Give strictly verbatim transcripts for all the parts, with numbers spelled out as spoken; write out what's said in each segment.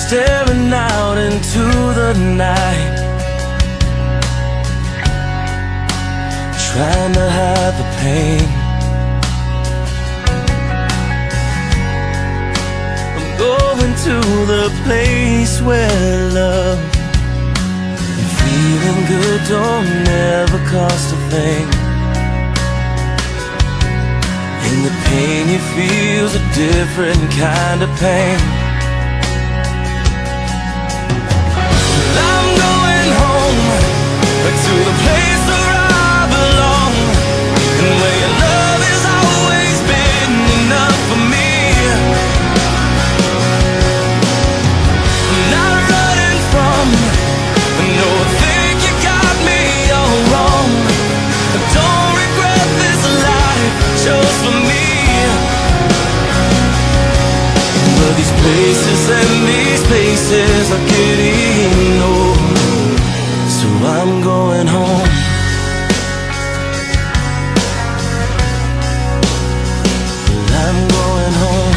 staring out into the night, trying to hide the pain. I'm going to the place where love and feeling good don't never cost a thing. And the pain you feel's a different kind of pain. I'm going home to the place where I belong, and where your love has always been enough for me. I'm not running from, no, I think you got me all wrong. I don't regret this life chose for me. But these places and these places are getting old, so I'm going home. I'm going home.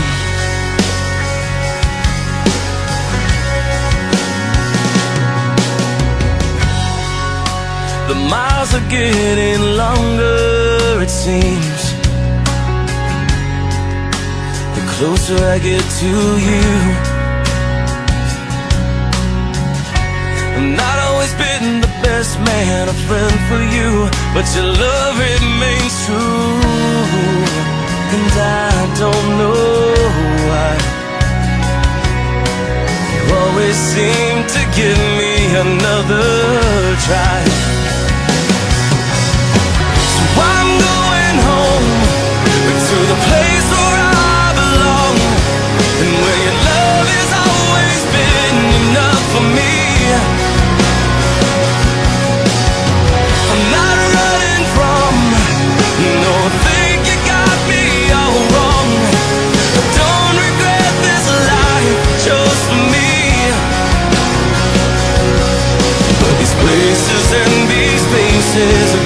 The miles are getting longer, it seems, the closer I get to you. I've not always been the best man, a friend for you, but your love remains true. And I don't know why you always seem to give me another try. So I'm going home, to the place where I belong, and where your love has always been enough for me. I'm not running from, no, I think you got me all wrong. I don't regret this life chose for me. But these places and these spaces